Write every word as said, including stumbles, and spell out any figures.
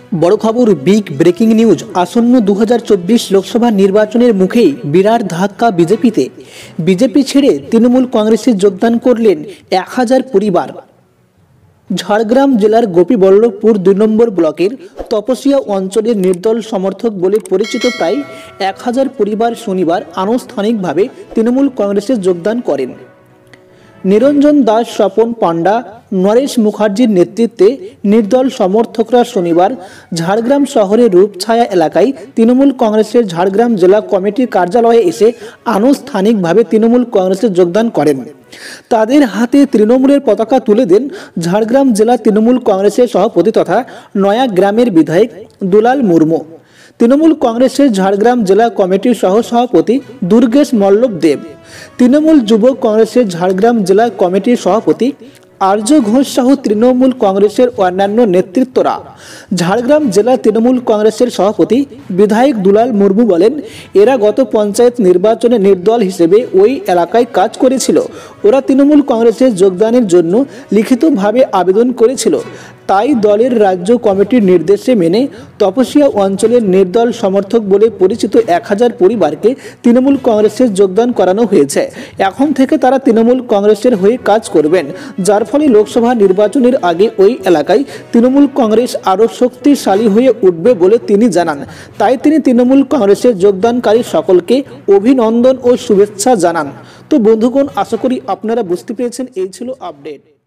বড় খবর, big breaking news. আসন্ন দু হাজার চব্বিশ লোকসভা নির্বাচনের মুখেই বিরাট ধাক্কা বিজেপিতে। বিজেপি ছেড়ে তৃণমূল কংগ্রেসে যোগদান করলেন এক হাজার পরিবার। ঝাড়গ্রাম জেলার গোপীবল্লভপুর দুই নম্বর ব্লকের তপসিয়া অঞ্চলের নির্দল সমর্থক বলে পরিচিত প্রায় এক হাজার পরিবার শনিবার আনুষ্ঠানিকভাবে তৃণমূল কংগ্রেসে যোগদান করেন। নিরঞ্জন দাস, স্বপন পান্ডা, নরেশ মুখার্জির নেতৃত্বে নির্দল সমর্থকরা শনিবার ঝাড়গ্রাম শহরের রূপছায়া এলাকায় তৃণমূল কংগ্রেসের ঝাড়গ্রাম জেলা কমিটির কার্যালয়ে এসে আনুষ্ঠানিকভাবে তৃণমূল কংগ্রেসে যোগদান করেন। তাদের হাতে তৃণমূলের পতাকা তুলে দেন ঝাড়গ্রাম জেলা তৃণমূল কংগ্রেসের সভাপতি তথা নয়াগ্রামের বিধায়ক দুলাল মুর্মু। তৃণমূল কংগ্রেসের ঝাড়গ্রাম জেলা কমিটির সহ সভাপতি দুর্গেশ মল্লব দেব, তৃণমূল যুব কংগ্রেসের ঝাড়গ্রাম জেলা কমিটির সভাপতি আর্য ঘোষ সহ তৃণমূল কংগ্রেসের অন্যান্য নেতৃত্বরা। ঝাড়গ্রাম জেলা তৃণমূল কংগ্রেসের সভাপতি বিধায়ক দুলাল মুর্মু বলেন, এরা গত পঞ্চায়েত নির্বাচনে নির্দল হিসেবে ওই এলাকায় কাজ করেছিল। ওরা তৃণমূল কংগ্রেসে যোগদানের জন্য লিখিতভাবে আবেদন করেছিল। তাই দলের রাজ্য কমিটির নির্দেশে মেনে তপসিয়া অঞ্চলের নির্দল সমর্থক বলে পরিচিত এক হাজার পরিবারকে তৃণমূল কংগ্রেসে যোগদান করানো হয়েছে। এখন থেকে তারা তৃণমূল কংগ্রেসের হয়ে কাজ করবেন, যার ফলে লোকসভা নির্বাচনের আগে ওই এলাকায় তৃণমূল কংগ্রেস আরও শক্তিশালী হয়ে উঠবে বলে তিনি জানান। তাই তিনি তৃণমূল কংগ্রেসে যোগদানকারী সকলকে অভিনন্দন ও শুভেচ্ছা জানান। তো বন্ধুগণ, আশা করি আপনারা বুঝতে পেরেছেন। এই ছিল আপডেট।